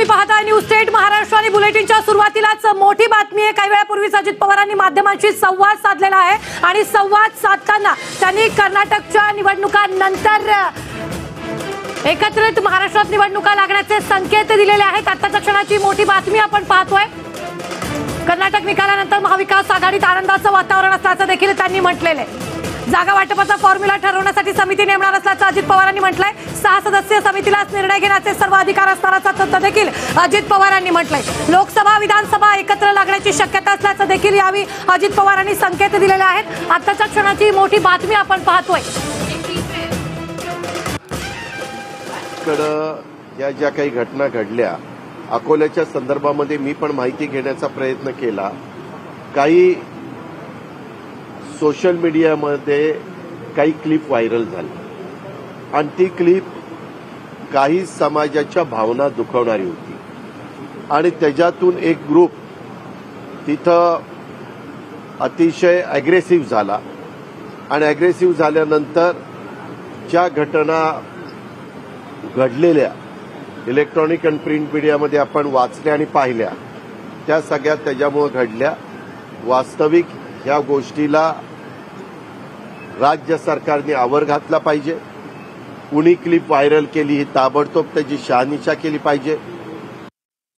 तुम्ही पाहताय news state Maharashtra आणि बुलेटिनच्या सुरुवातीलाच मोठी बातमी आहे। काही वेळापूर्वीच अजित पवारांनी माध्यमांशी संवाद साधलेला आहे आणि संवाद साधताना त्यांनी कर्नाटकच्या निवडणुकांनंतर एकत्रित महाराष्ट्रात निवडणुका लागण्याचे संकेत दिलेले आहेत। आताच्या क्षणाची मोठी बातमी आपण पाहतोय। कर्नाटक निकालानंतर महाविकास आघाडीत आनंदाचं वातावरण असल्याचं देखील त्यांनी म्हटलेलं आहे। जागा वाटपाचा फॉर्म्युला ठरवण्यासाठी समिती नेमणार असल्याचं अजित पवारांनी म्हटलंय। 6 सदस्यीय समितीलाच निर्णय घेण्याचे सर्व अधिकार असणाराचा तथ्य देखील अजित पवारांनी म्हटलंय। लोकसभा विधानसभा एकत्र लागण्याची शक्यता असल्याचं देखील यावेळी अजित पवारांनी संकेत दिलेले आहेत। आताच्या क्षणाची मोठी बातमी आपण पाहतोय। या ज्या काही घटना घडल्या अकोल्याच्या संदर्भामध्ये मी पण माहिती घेण्याचा प्रयत्न केला। काही सोशल मीडियामध्ये काही क्लिप व्हायरल झाली आणि ती क्लिप काही समाजाच्या भावना दुखवणारी होती आणि त्याच्यातून एक ग्रुप तिथं अतिशय अग्रेसिव्ह झाला आणि अग्रेसिव्ह झाल्यानंतर ज्या घटना घडलेल्या इलेक्ट्रॉनिक आणि प्रिंट मीडियामध्ये आपण वाचल्या आणि पाहिल्या त्या सगळ्या त्याच्यामुळे घडल्या। वास्तविक या गोष्टीला राज्य सरकारने आवर घातला पाहिजे। कुणी क्लिप व्हायरल केली ही ताबडतोब त्याची शहानिशा केली पाहिजे।